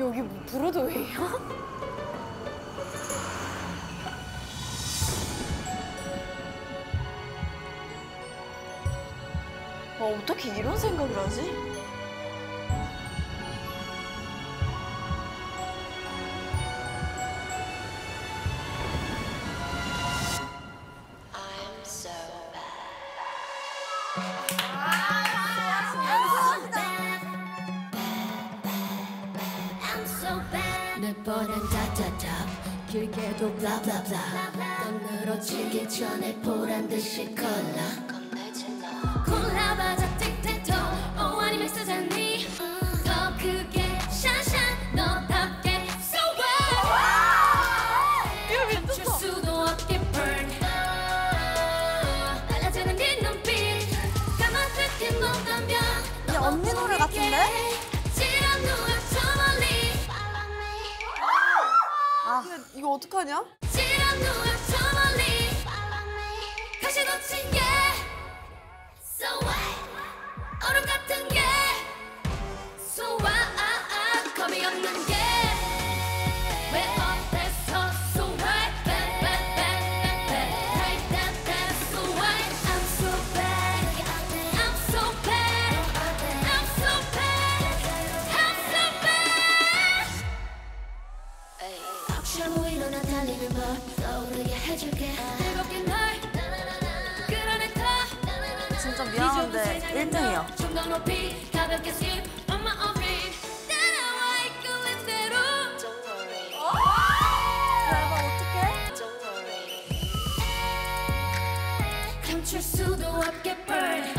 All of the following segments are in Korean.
여기 뭐 브로드웨이야? 어떻게 이런 생각을 하지? 내 뻔한 다다다 길게도 블라블라블라 또 늘어지기 전에 보란듯이 콜라 콜라바자 틱택톡 오 아니면 쓰자니 더 크게 샤샤 너답게 So what 멈출 수도 없게 burn 빨라지는 네 눈빛 까맣게 녹아면 이 언니 노래 같은데? 아, 이거 어떡하냐? 다시 놓친 게 So what 얼음 같은 게 So what 겁이 없는 게 왜 어때서 So what bad bad bad bad bad bad bad So what I'm so bad I'm so bad I'm so bad I'm so bad 억지로 일어나 달리는 법 떠오르게 해줄게 즐겁게 널 끌어내다 진짜 미안한데 1등이야. 좀더 높이 가볍게 skip on my own beat 따라와 이끌린 대로 Don't worry 그래봐 어떡해? Don't worry 감출 수도 없게 burn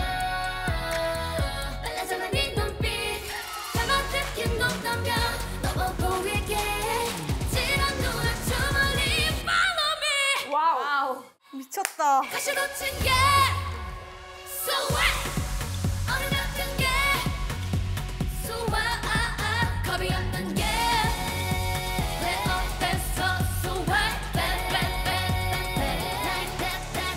빨라져가 네 눈빛 까맣게 녹다며 너무 보이게 지난 눈을 저 멀리 follow me 와우. 미쳤다. 다시 놓친 게 So what 얼음 같은 게 So what 겁이 없는 게 왜 어때서 So what bad bad bad bad bad bad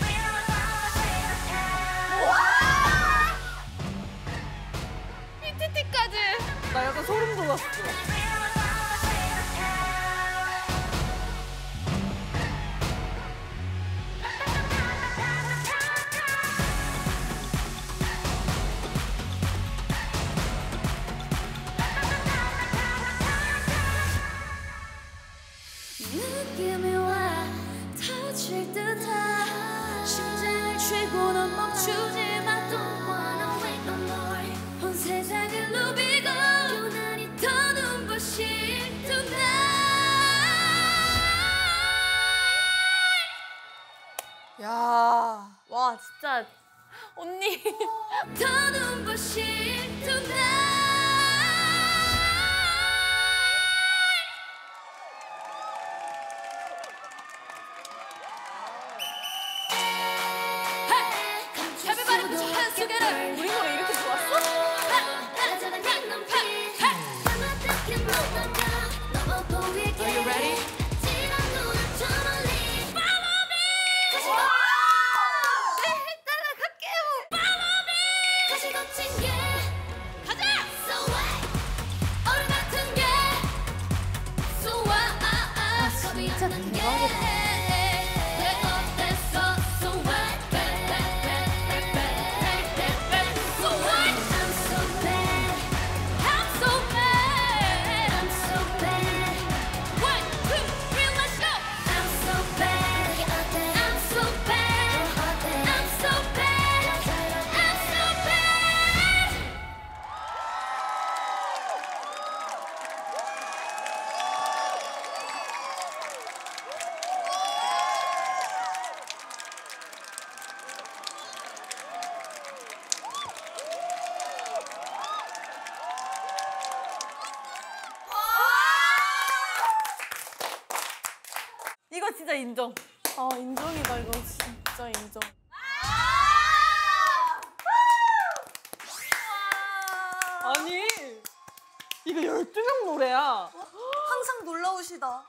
bad PTT까지 나 약간 소름 돋았어. 느낌이 와 터질 듯한 심장을 쉬고 넌 멈추지 마 Don't wanna wait no more 온 세상을 누비고 유난히 더 눈부신 Tonight 야, 와 진짜 언니. 더 눈부신 Tonight Everybody put your hands together 우리 노래 이렇게 좋았어? Are you ready? 진짜 대박이다. 이거 진짜 인정. 아 인정이다 이거 진짜 인정. 아니 이거 12명 노래야. 항상 놀라우시다.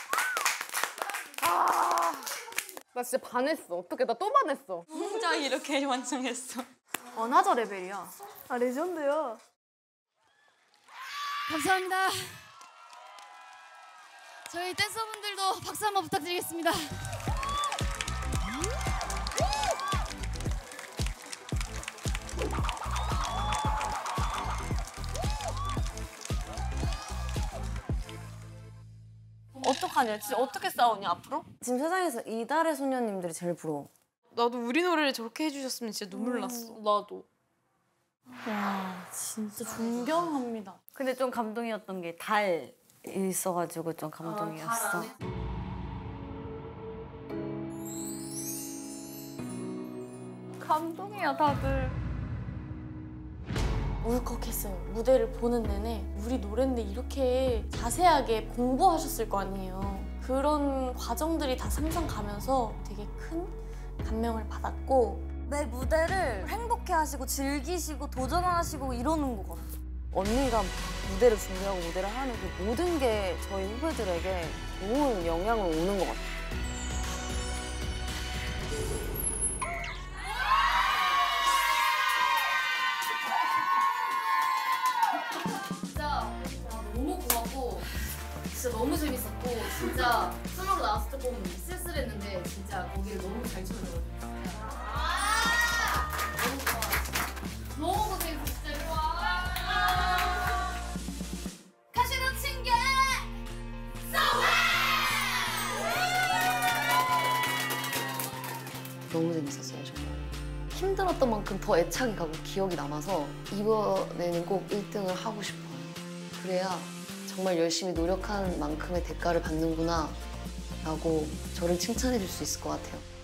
나 진짜 반했어. 어떡해, 나 또 반했어. 혼자 이렇게 완성했어. 원하저 레벨이야. 아 레전드야. 감사합니다. 저희 댄서분들도 박수 한번 부탁드리겠습니다. 어떡하냐? 진짜 어떻게 싸우냐 앞으로? 지금 세상에서 이달의 소녀님들이 제일 부러워. 나도 우리 노래를 저렇게 해주셨으면 진짜 눈물 났어. 나도. 와 진짜 존경합니다. 근데 좀 감동이었던 게 달 있어가지고 좀 감동이었어. 감동이야 다들. 울컥했어요. 무대를 보는 내내 우리 노래인데 이렇게 자세하게 공부하셨을 거 아니에요. 그런 과정들이 다 상상가면서 되게 큰 감명을 받았고 내 무대를 행복해 하시고 즐기시고 도전하시고 이러는 것 같아. 언니가 무대를 준비하고 무대를 하는 그 모든 게 저희 후배들에게 좋은 영향을 오는 것 같아. 진짜 너무 고맙고 진짜 너무 재밌었고 진짜 솔로로 나왔을 때 보면 쓸쓸했는데 진짜 거기를 너무 잘 쳐줘가지고 너무 좋아. 너무 고생했어 진짜. 이리 와. 가시 놓친 게 너무 재밌었어요, 정말. 힘들었던 만큼 더 애착이 가고 기억이 남아서 이번에는 꼭 1등을 하고 싶어요. 그래야 정말 열심히 노력한 만큼의 대가를 받는구나 라고 저를 칭찬해 줄 수 있을 것 같아요.